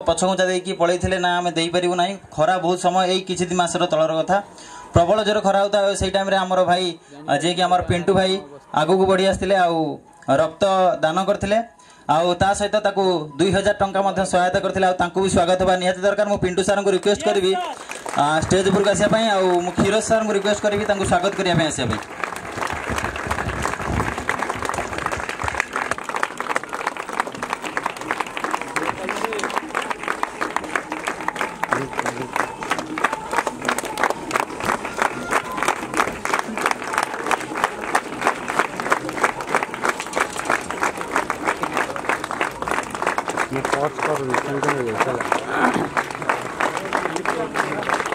पछघुंचा देकी पलैथिले ना आमे देई परिबु नाही खरा बहुत समय एई किछि दिन मासर तलर कथा प्रबल जोर खरा होता सेई टाइम रे हमर भाई जे कि हमर पिंटू भाई आगु को बढ़ी आस्तिले आउ रक्त दान करथिले आउ ता सहित ताकू 2000 टंका मध्य सहायता करथिले आउ तांकू भी स्वागत बा निहाती दरकार मु पिंटू सर को रिक्वेस्ट करबी स्टेज पर आसिया पई आउ मु खीरोज सर को रिक्वेस्ट करबी तांकू स्वागत करिया पई आसिया पई ये पॉज कर चल